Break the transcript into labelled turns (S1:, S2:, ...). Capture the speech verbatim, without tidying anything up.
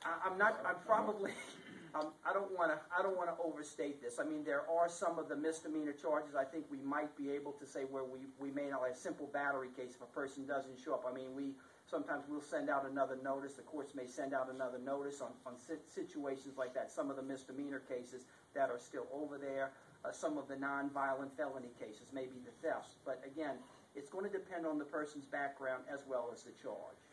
S1: I, I'm not, I'm probably, um, I don't want to, I don't want to overstate this. I mean, there are some of the misdemeanor charges I think we might be able to say where we, we may not, like a simple battery case if a person doesn't show up. I mean, we, sometimes we'll send out another notice. The courts may send out another notice on, on situations like that. Some of the misdemeanor cases that are still over there, uh, some of the non-violent felony cases, maybe the thefts. But again, it's going to depend on the person's background as well as the charge.